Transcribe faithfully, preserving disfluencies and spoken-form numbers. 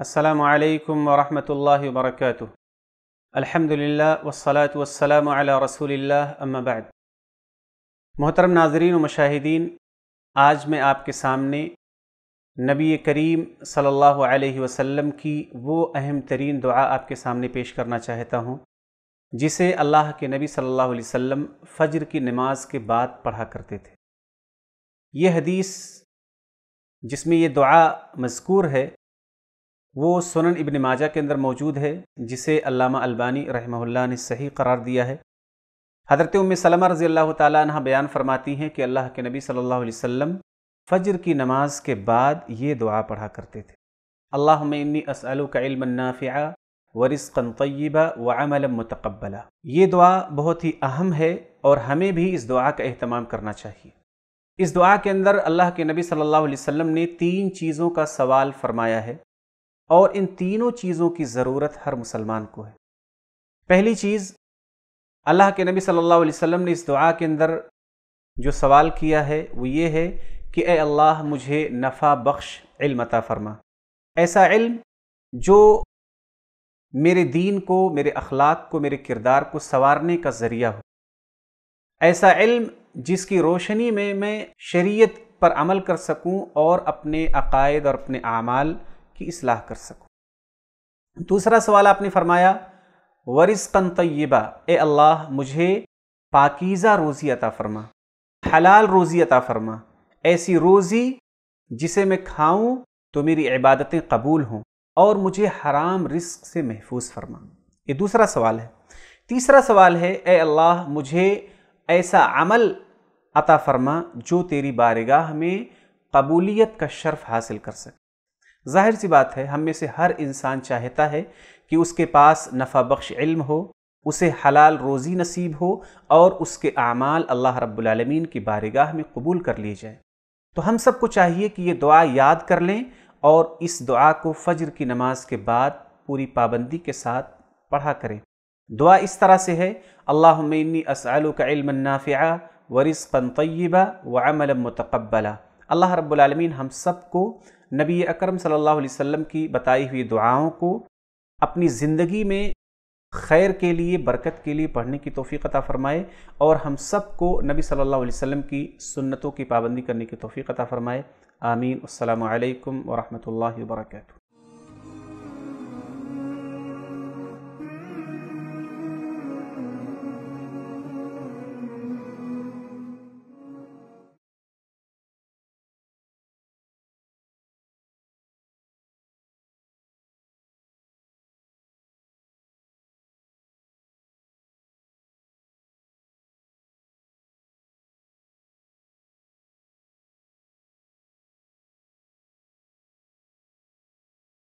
السلام علیکم ورحمۃ اللہ وبرکاتہ۔ الحمدللہ والصلاة والسلام علی رسول اللہ، اما بعد۔ محترم ناظرین و مشاہدین، آج میں آپ کے سامنے نبی کریم صلی اللہ علیہ وسلم کی وہ اہم ترین دعا آپ کے سامنے پیش کرنا چاہتا ہوں جسے اللہ کے نبی صلی اللہ علیہ وسلم فجر کی نماز کے بعد پڑھا کرتے تھے۔ یہ حدیث جس میں یہ دعا مذکور ہے وہ سنن ابن ماجہ کے اندر موجود ہے، جسے علامہ البانی رحمہ اللہ نے صحیح قرار دیا ہے۔ حضرت ام سلمہ رضی اللہ تعالیٰ عنہ بیان فرماتی ہیں کہ اللہ کے نبی صلی اللہ علیہ وسلم فجر کی نماز کے بعد یہ دعا پڑھا کرتے تھے: اللہم انی اسألک علما نافعا ورزقا طیبا وعملا متقبلا۔ یہ دعا بہت ہی اہم ہے اور ہمیں بھی اس دعا کا اہتمام کرنا چاہیے۔ اس دعا کے اندر اللہ کے نبی صلی اللہ علیہ وسلم نے تین چیزوں کا سوال فرمایا ہے، اور ان تینوں چیزوں کی ضرورت ہر مسلمان کو ہے۔ پہلی چیز، اللہ کے نبی صلی اللہ علیہ وسلم نے اس دعا کے اندر جو سوال کیا ہے وہ یہ ہے کہ اے اللہ مجھے نفع بخش علم عطا فرما، ایسا علم جو میرے دین کو، میرے اخلاق کو، میرے کردار کو سنوارنے کا ذریعہ ہو، ایسا علم جس کی روشنی میں میں شریعت پر عمل کر سکوں اور اپنے عقائد اور اپنے اعمال کی اصلاح کر سکوں۔ دوسرا سوال آپ نے فرمایا ورزقا طیبا، اے اللہ مجھے پاکیزہ روزی عطا فرما، حلال روزی عطا فرما، ایسی روزی جسے میں کھاؤں تو میری عبادتیں قبول ہوں، اور مجھے حرام رزق سے محفوظ فرما۔ یہ دوسرا سوال ہے۔ تیسرا سوال ہے اے اللہ مجھے ایسا عمل عطا فرما جو تیری بارگاہ میں قبولیت کا شرف حاصل کر سکے۔ ظاہر سی بات ہے، ہم میں سے ہر انسان چاہتا ہے کہ اس کے پاس نفع بخش علم ہو، اسے حلال روزی نصیب ہو، اور اس کے اعمال اللہ رب العالمین کی بارگاہ میں قبول کر لیے جائیں۔ تو ہم سب کو چاہیے کہ یہ دعا یاد کر لیں اور اس دعا کو فجر کی نماز کے بعد پوری پابندی کے ساتھ پڑھا کریں۔ دعا اس طرح سے ہے: اللہم انی اسألک علما نافعا ورزقا طیبا وعملا متقبلا۔ اللہ رب العالمین ہم سب کو نبی اکرم صلی اللہ علیہ وسلم کی بتائی ہوئی دعاؤں کو اپنی زندگی میں خیر کے لیے، برکت کے لیے پڑھنے کی توفیق عطا فرمائے، اور ہم سب کو نبی صلی اللہ علیہ وسلم کی سنتوں کی پابندی کرنے کی توفیق عطا فرمائے۔ آمین۔ السلام علیکم ورحمۃ اللہ وبرکاتہ۔